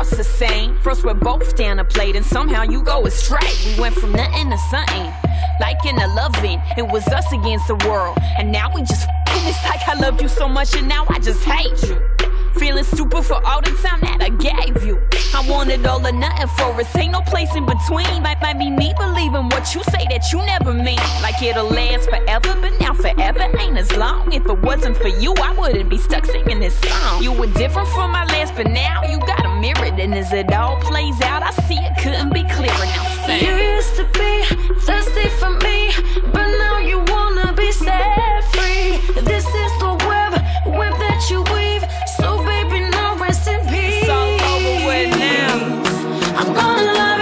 hearts the same. First we're both down a plate and somehow you go astray. We went from nothing to something, like in a loving. It was us against the world, and now we just f***ing. It's like I loved you so much and now I just hate you. Feeling stupid for all the time that I gave you. I wanted all or nothing for us, ain't no place in between. Might be me believing what you say that you never mean. Like it'll last forever, but now forever ain't as long. If it wasn't for you, I wouldn't be stuck singing this song. You were different from my last, but now you got a mirror. And as it all plays out, I see it couldn't be clearer. Now sing. You used to be thirsty for me, but now you wanna be set free. This is the web that you weave. So baby, now rest in peace. It's all over with now. I'm gonna love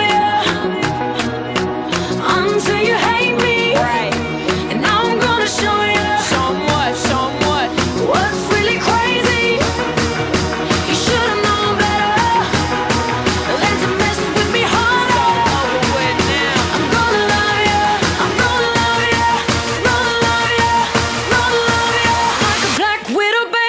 you until you hate me. Right. And now I'm gonna show you. Show 'em what, show 'em what. What's really crazy? You should've known better than to mess with me harder. It's all over with now. I'm gonna love you. I'm gonna love you. Gonna love you. Gonna love you like a black widow, baby.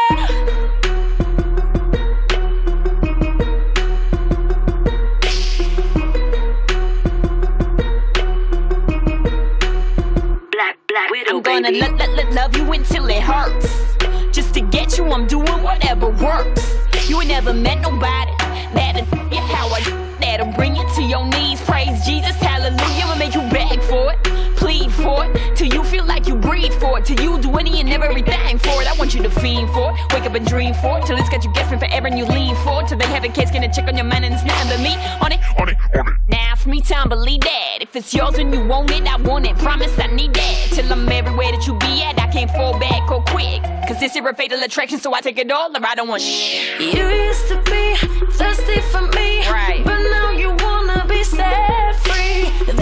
I'm gonna love you until it hurts. Just to get you, I'm doing whatever works. You ain't never met nobody that'll you how I that'll bring you to your knees. Praise Jesus, hallelujah, and make you beg for it, plead for it, till you feel like you breathe for it, till you do any and everything for it. I want you to fiend for it, wake up and dream for it, till it's got you guessing forever and you lean for it, till they have a case, gonna check on your mind and it's nothing but me on it. Now it's me time, believe that. If it's yours and you want it, I want it. Promise I need that. Till I'm everywhere that you be at, I can't fall back or quick. Cause this is a fatal attraction, so I take it all or I don't want shit. You used to be thirsty for me, Right. but now you wanna be set free.